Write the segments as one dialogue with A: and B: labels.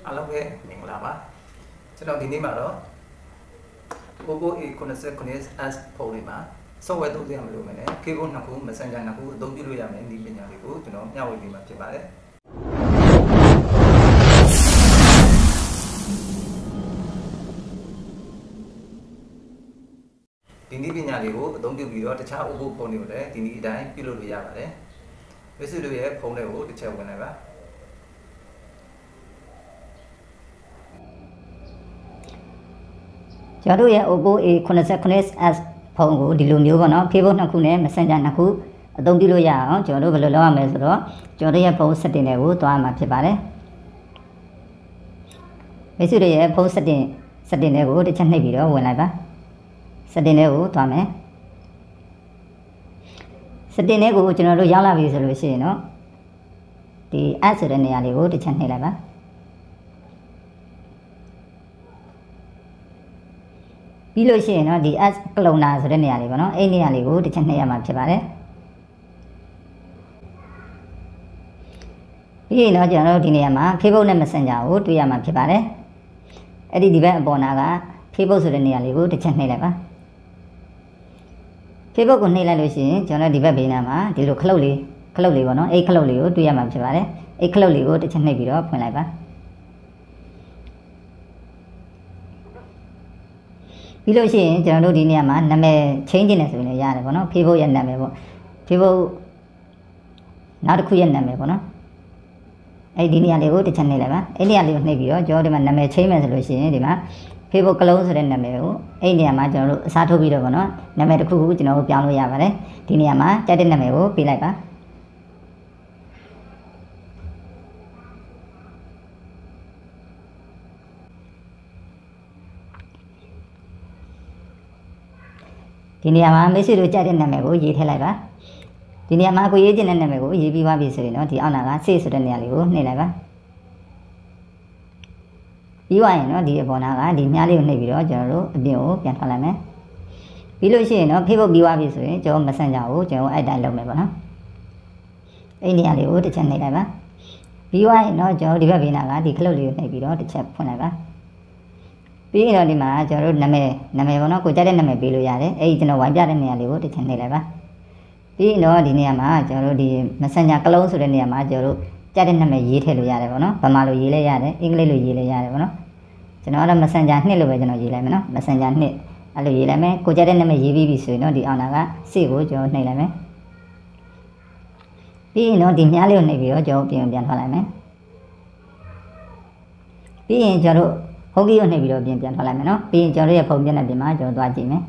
A: Alo ke Englama.ကျွန်တော်ဒီနေ့မှာတော့ Oppo A79sဖုန်းလေးမှာ software သုံးရမလို့မယ်နဲ့ keyboard နှစ်ခု messenger နှစ်ခုအသုံးပြုလို့ရမယ်ဒီပညာလေးကိုကျွန်တော်မျှဝေပေးမှာဖြစ်ပါတယ်ဒီနည်းပညာလေးကိုအသုံးပြုပြီးတော့တခြား Oppo ဖုန်းတွေကိုလည်းဒီနည်းအတိုင်းပြုလုပ်လို့ရပါတယ်မိတ်ဆွေတို့ရဲ့ဖုန်းတွေကိုတစ်ချက်ဝင်လိုက်ပါ
B: ကျွန်တော်တို့ရဲ့ Oppo A79s ဖုန်းကိုဒီလိုမျိုးပေါ့နော် Facebook နှစ်ခုနဲ့ Messenger နှစ်ခုအသုံးပြုလို့ရအောင်ကျွန်တော်တို့ဘယ်လိုလုပ်ရမလဲဆိုတော့ကျွန်တော်တို့ရဲ့ဖုန်း setting တွေကိုတွားမှာဖြစ်ပါတယ်မိတ်ဆွေတို့ရဲ့ဖုန်း setting တွေကိုတစ်ချက်နှိပ်ပြီးတော့ဝင်လိုက်ပါ setting တွေကိုတွားမယ် setting တွေကိုကျွန်တော်တို့ရောက်လာပြီဆိုလို့ရှိရင်တော့ဒီ add ဆိုတဲ့နေရာလေးကိုတစ်ချက်နှိပ်လိုက်ပါပြီးလို့ရှိရင်တော့ဒီ add cloner ဆိုတဲ့နေရာလေးပေါ့နော်အဲ့နေရာလေးကိုတစ်ချက်နှိပ်ရမှာဖြစ်ပါတယ်ပြီးရင်တော့ကျွန်တော်တို့ဒီနေရာမှာ Facebook နဲ့ Messenger ကိုတွေ့ရမှာဖြစ်ပါတယ်အဲ့ဒီဘက်အပေါ်နာက Facebook ဆိုတဲ့နေရာလေးကိုတစ်ချက်နှိပ်လိုက်ပါ Facebook ကိုနှိပ်လိုက်လို့ရှိရင်ကျွန်တော်ဒီဘက်ဘေးနားမှာဒီလိုခလုတ်လေးပေါ့နော်အဲ့ခလုတ်လေးကိုတွေ့ရမှာဖြစ်ပါတယ်အဲ့ခလုတ်လေးကိုတစ်ချက်နှိပ်ပြီးတော့ဖွင့်လိုက်ပါပြီးလို့ရှိရင်ကျွန်တော်တို့ဒီနေရာမှာနာမည်ချင်းကျင်နေဆိုရင်လည်းရတယ်ပေါ့နော် Facebook ရဲ့နာမည်ပေါ့ Facebook နောက်တစ်ခုရဲ့နာမည်ပေါ့နော်အဲ့ဒီနေရာလေးကိုတစ်ချက်နှိပ်လိုက်ပါအဲ့နေရာလေးကိုနှိပ်ပြီးတော့ကျွန်တော်ဒီမှာနာမည်ချင်းမယ်ဆိုလို့ရှိရင်ဒီမှာ Facebook ကလုံးဆိုတဲ့နာမည်ကိုအဲ့နေရာမှာကျွန်တော်တို့အစားထိုးပြီးတော့ပေါ့နော်နာမည်တစ်ခုခုကျွန်တော်တို့ပြောင်းလို့ရပါတယ်ဒီနေရာမှာကြိုက်တဲ့နာမည်ကိုပေးလိုက်ပါဒီနေရာမှာမိတ်ဆွေတို့ကြိုက်တဲ့နာမည်ကိုရေးထည့်လိုက်ပါဒီနေရာမှာကိုရေးချင်တဲ့နာမည်ကိုရေးပြီးသွားပြီဆိုရင်တော့ဒီအောက်နာက save ဆိုတဲ့နေရာလေးကိုနှိပ်လိုက်ပါပြီးသွားရင်တော့ဒီအပေါ်နာကဒီမြားလေးကိုနှိပ်ပြီးတော့ကျွန်တော်တို့အပြင်ကိုပြန်ထွက်လိုက်မယ်ပြီးလို့ရှိရင်တော့ Facebook ပြီးသွားပြီဆိုရင်ကျွန်တော် Messenger ကိုကျွန်တော်အဲ့တိုင်းလုပ်မယ်ပေါ့နော်အဲ့နေရာလေးကိုတစ်ချက်နှိပ်လိုက်ပါပြီးသွားရင်တော့ကျွန်တော်ဒီဘက်ဘေးနာကဒီခလုတ်လေးကိုနှိပ်ပြီးတော့တစ်ချက်ဖွင့်လိုက်ပါပြီးရင်တော့ဒီမှာကျွန်တော်တို့နာမည်ပေါ့နော်ကိုကြိုက်တဲ့နာမည်ပေးလို့ရတယ်အဲ့ဒီကျွန်တော်ဝိုင်းပြတဲ့နေရာလေးကိုတစ်ချက်နှိပ်လိုက်ပါပြီးရင်တော့ဒီနေရာမှာကျွန်တော်တို့ဒီ Messenger ကလုံးဆိုတဲ့နေရာမှာကျွန်တော်တို့ကြိုက်တဲ့နာမည်ရေးထည့်လို့ရတယ်ပေါ့နော်ဗမာလိုရေးလဲရတယ်အင်္ဂလိပ်လိုရေးလဲရတယ်ပေါ့နော်ကျွန်တော်ကတော့ Messenger 2လို့ပဲကျွန်တော်ရေးလိုက်မယ်နော် Messenger 2အဲ့လိုရေးလိုက်မယ်ကိုကြိုက်တဲ့နာမည်ရေးပြီးပြီဆိုရင်တော့ဒီအောက်နာက save ကိုကျွန်တော်နှိပ်လိုက်မယ်ပြီးရင်တော့ဒီမြားလေးကိုနှိပ်ပြီးတော့ကျွန်တော်ပြန်ထွက်လိုက်မယ်ပြီးရင်ကျွန်တော်တို့ဟုတ်ကဲ့ကိုနှိပ်ပြီးတော့ပြန်ထွက်လိုက်မယ်နော်ပြီးရင်ကျွန်တော်ရဲ့ဖုန်းမျက်နှာပြင်မှာကျွန်တော်သွားကြည့်မယ်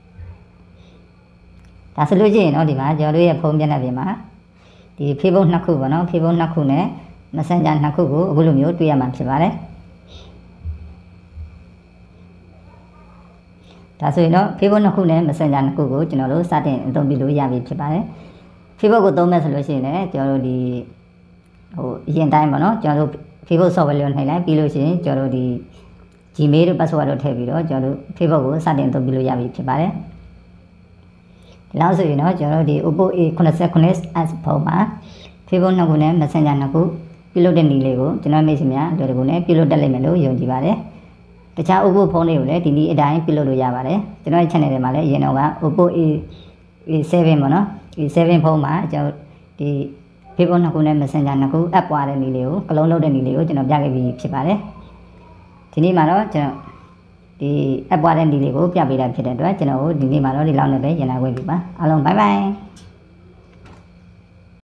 B: ဒါဆိုလို့ရှိရင်တော့ဒီမှာကျွန်တော်ရဲ့ဖုန်းမျက်နှာပြင်မှာဒီ Facebook နှစ်ခုပေါ့နော် Facebook နှစ်ခုနဲ့ Messenger နှစ်ခုကိုအခုလိုမျိုးတွေ့ရမှာဖြစ်ပါတယ်ဒါဆိုရင်တော့ Facebook နှစ်ခုနဲ့ Messenger နှစ်ခုကိုကျွန်တော်တို့စတင်အသုံးပြုလို့ရပြီဖြစ်ပါတယ် Facebook ကိုသုံးမဲ့ဆိုလို့ရှိရင်လည်းကျွန်တော်တို့ဒီအရင်တိုင်းပေါ့နော်ကျွန်တော်တို့ Facebook software လေးကိုနှိပ်လိုက်ပြီးလို့ရှိရင်ကျွန်တော်တို့ဒီ Gmail တို့ password တို့ထည့်ပြီးတော့ကျွန်တော်တို့ Facebook ကိုစတင်အသုံးပြုလို့ရပြီဖြစ်ပါတယ်ဒီလောက်ဆိုရင်တော့ကျွန်တော်တို့ဒီ Oppo A79s ဖုန်းမှာ Facebook နှစ်ခုနဲ့ Messenger နှစ်ခုပြုလုပ်တဲ့နည်းလေးကိုကျွန်တော်မိတ်ဆွေများလွယ်တကူနဲ့ပြုလုပ်တတ်လိမ့်မယ်လို့ယုံကြည်ပါတယ်တခြား Oppo ဖုန်းတွေကိုလည်းဒီနည်းအတိုင်းပြုလုပ်လို့ရပါတယ်ကျွန်တော်ရဲ့ channel ထဲမှာလည်းအရင်တော့က Oppo A7 ပေါ့နော် A7 ဖုန်းမှာကျွန်တော်ဒီ Facebook နှစ်ခုနဲ့ Messenger နှစ်ခု app ပွားတဲ့နည်းလေးကိုကလုံးလုပ်တဲ့နည်းလေးကိုကျွန်တော်ပြခဲ့ပြီးဖြစ်ပါတယ်ဒီနေ့မှာတော့ကျွန်တော်ဒီ app ပွားတဲ့နည်းလေးကိုပြပေးတာဖြစ်တဲ့အတွက်ကျွန်တော်ဒီနေ့မှာတော့ဒီလောက်နဲ့ပဲညနေခွင့်ပြပါအားလုံး bye bye